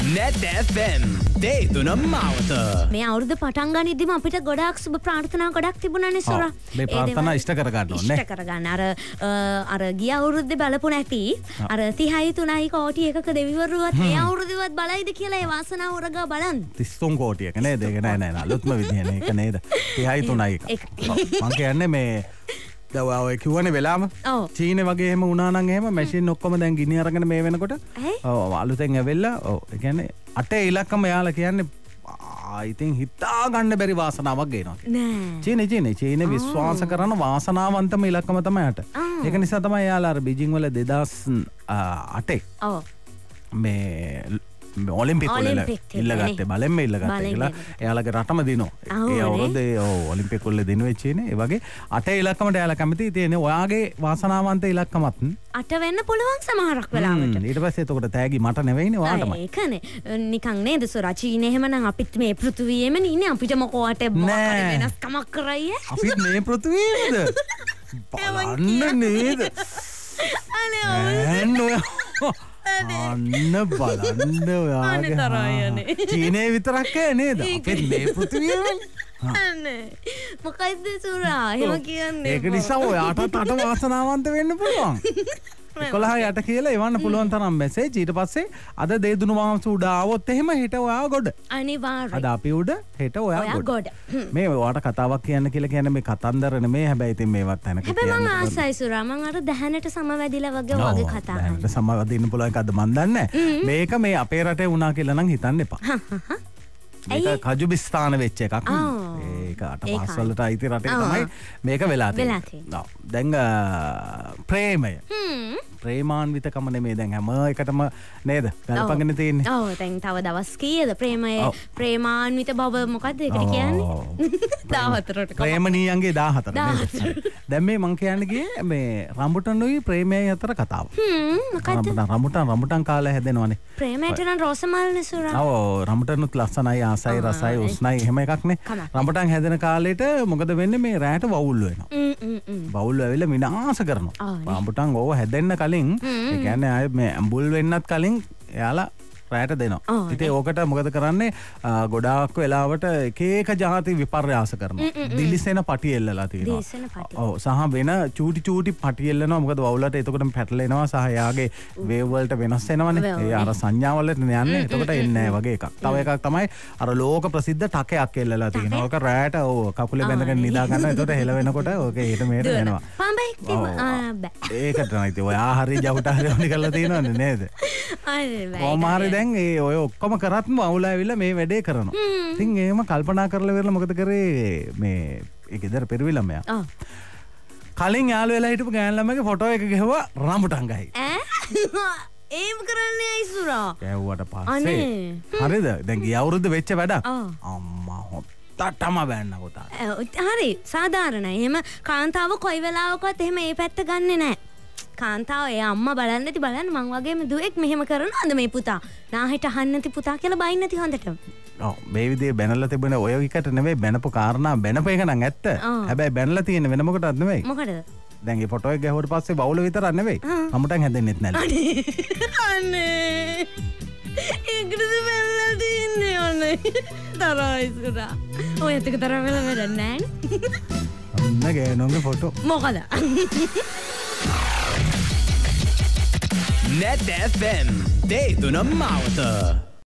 Net FM දේ තුන මාවත. මේ අවුරුද්ද පටන් ගනිද්දිම අපිට ගොඩාක් සුබ ප්‍රාර්ථනා ගොඩක් තිබුණානේ සොරා. මේ ප්‍රාර්ථනා ඉෂ්ට කරගන්න ඕනේ. ඉෂ්ට කරගන්න. අර ගිය අවුරුද්දේ බලපු නැති අර 30යි 3යි කෝටි එකක දෙවිවරුවත් මේ අවුරුද්දේවත් බලයිද කියලා ඒ වාසනාව උරගා බලන්න. 33 කෝටියක නේද? ඒක නෑ අලුත්ම විදිහනේ ඒක නේද? 30යි 3යි එක. මම කියන්නේ මේ ඔය කිව්වනේ වෙලාම චීනේ වගේ එහෙම වුණා නම් එහෙම මැෂින් ඔක්කොම දැන් ගිනි අරගෙන මේ වෙනකොට ඔව් අලුතෙන් ඇවිල්ලා ඔව් ඒ කියන්නේ 8 ඉලක්කම යාලා කියන්නේ I think හිතා ගන්න බැරි වාසනාවක් ගේනවා නෑ චීනේ විශ්වාස කරන වාසනාවන්තම ඉලක්කම තමයි 8. ඒක නිසා තමයි යාලා අර බීජිං වල 2008 ඔව් මේ ඔලිම්පික් වල ඉල්ලගත්තේ බලෙන්ම ඉල්ලගත්තේ කියලා එයාලගේ රටම දිනෝ ඒ අවුරුද්දේ ඔලිම්පික් වල දිනුවෙච්ච ඉන්නේ ඒ වගේ 8 ඉලක්කමට එයාලා කැමති තියෙන්නේ ඔයාගේ වාසනාවන්ත ඉලක්කමත් 8 වෙන්න පුළුවන් සමහරක් වෙලාවට ඊට පස්සේ එතකොට තෑගි මට නෙවෙයිනේ ඔයාටමයි ඒකනේ නිකන් නේද සොරා චීනේ එහෙමනම් අපිත් මේ පෘථුවියේම ඉන්නේ අපිට මොකවට මොකද වෙනස්කමක් කරයියේ අපිත් මේ පෘථුවියේද බලන්න නේද අන්න බලන්න ඔයාගේ චීනේ විතරක් නේද අපිත් මේ පෘථිවියනේ මොකයිද සුරා එහෙම කියන්නේ ඒක නිසා ඔයාටත් අට වාසනාවන්ත වෙන්න පුළුවන් 11ට කියලා එවන්න පුළුවන් තරම් මැසේජ් ඊට පස්සේ අද දේදුණු මාංශ උඩ ආවොත් එහෙම හෙට ඔයා ගොඩ අනිවාර්යයෙන් අද අපි උඩ හෙට ඔයා ගොඩ මේ ඔයාට කතාවක් කියන්න කියලා කියන්නේ මේ කතන්දර නෙමෙයි හැබැයි ඉතින් මේවත් තැනක කියන්න හැබැයි මම ආසයි සුරා මම අර දහනට සමවැදිලා වගේ කතා දහනට සමවදින්න පුළුවන් එකක්ද මන් දන්නේ මේක මේ අපේ රටේ වුණා කියලා නම් හිතන්න එපා මේක කජුබිස්ථාන වෙච්ච එකක් ඒක අට පස්වලට අයිති රටේ තමයි මේක වෙලා තියෙන්නේ දැන් ප්‍රේමය ප්‍රේමාන්විතකම නෙමෙයි දැන් හැම එකටම නේද ගල්පගෙන තියෙන්නේ ඔව් දැන් තව දවස් කීයද ප්‍රේමාන්විත බව මොකද්ද ඒකට කියන්නේ 14ට ප්‍රේමණීයන්ගේ 14 නේද දැන් මේ මං කියන්නේ ගියේ මේ රම්බුටන්ුයි ප්‍රේමයයි අතර කතාව මොකද්ද රම්බුටන් කාලේ හැදෙනවනේ ප්‍රේමයට නම් රෝසමල්නේ සුරා ඔව් රම්බුටන්ුත් ලස්සනයි ආසයි රසයි උස්නයි එහෙම එකක් නේ රම්බුටන් හැදෙන කාලෙට මොකද වෙන්නේ මේ රැට වවුල් වෙනවා වවුල් ඇවිල්ලා විනාශ කරනවා රම්බුටන් ඕව හැදෙන්න කලින් ඒ කියන්නේ ආයේ මේ ඇඹුල් වෙන්නත් කලින් එයාලා රැට දෙනවා ඉතින් ඕකට මොකද කරන්නේ ගොඩාක් වෙලාවට එක එක જાති විපර්යාස කරනවා දිලිසෙන පටි එල්ලලා තියෙනවා ඔව් සහ වෙන චූටි පටි එල්ලනවා මොකද වවුලට එතකොටම පැටලෙනවා සහ එයාගේ වේව් වලට වෙනස් වෙනවනේ ඒ අර සංඥාවලට යන්නේ එතකොට එන්නේ නැහැ වගේ එකක් තව එකක් තමයි අර ලෝක ප්‍රසිද්ධ ටකයක් එල්ලලා තියෙනවා ඕක රැට ඔව් කකුලේ බැඳගෙන නිදා ගන්නවා එතකොට හෙල වෙනකොට ඕක ඊට මෙහෙට වෙනවා පඹෙක් තිබ්බා ඒකට තමයි ඉතින් ඔයා හරිය ජවුට හරිය ඕනි කරලා තියෙනවනේ නේද කොහොම දැන් ඒ ඔය ඔක්කොම කරත්ම අවුල ඇවිල්ලා මේ වැඩේ කරනවා. ඉතින් එහෙම කල්පනා කරලා ඉවරලා මොකද කරේ මේ ඒ ගෙදර පෙරවිලා මෙයා. කලින් යාළු වෙලා හිටපු ගෑන් ළමගේ ෆොටෝ එක ගැහුවා රම්බුටන් ගහයි. ඒම කරන්නේ අයිසුරා. ගැහුවට පස්සේ හරිද? දැන් ගිය අවුරුද්ද වෙච්ච වැඩක්. අම්මා හොත්තටම බෑන්න පුතා. හරි සාධාරණයි. එහෙම කාන්තාව කොයි වෙලාවකවත් එහෙම ඒ පැත්ත ගන්නෙ නැහැ. කාන්තාව ඒ අම්මා බලන්න නැති බලන්න මං වගේම දුවෙක් මෙහෙම කරනවද මේ පුතා නාහෙට අහන්න නැති පුතා කියලා බයින් නැති හොඳට ඔව් මේ විදිහේ බැනලා තිබුණ ඔය විකට නෙවෙයි බැනපු කාරණා බැනපු එක නම් ඇත්ත හැබැයි බැනලා තියෙන්නේ වෙන මොකටවත් නෙවෙයි මොකටද දැන් මේ ෆොටෝ එක ගැහුවට පස්සේ බවුල විතරක් නෙවෙයි අමුටන් හැදෙන්නෙත් නැහැ අනේ ඒකද බැලලා තින්නේ ඔන්නේ තරයිස්කරා ඔය එතක තරම වෙලා වැඩක් නැහැ අන්න ගෑනෝගේ ෆොටෝ මොකද Net FM දේ තුන මාවත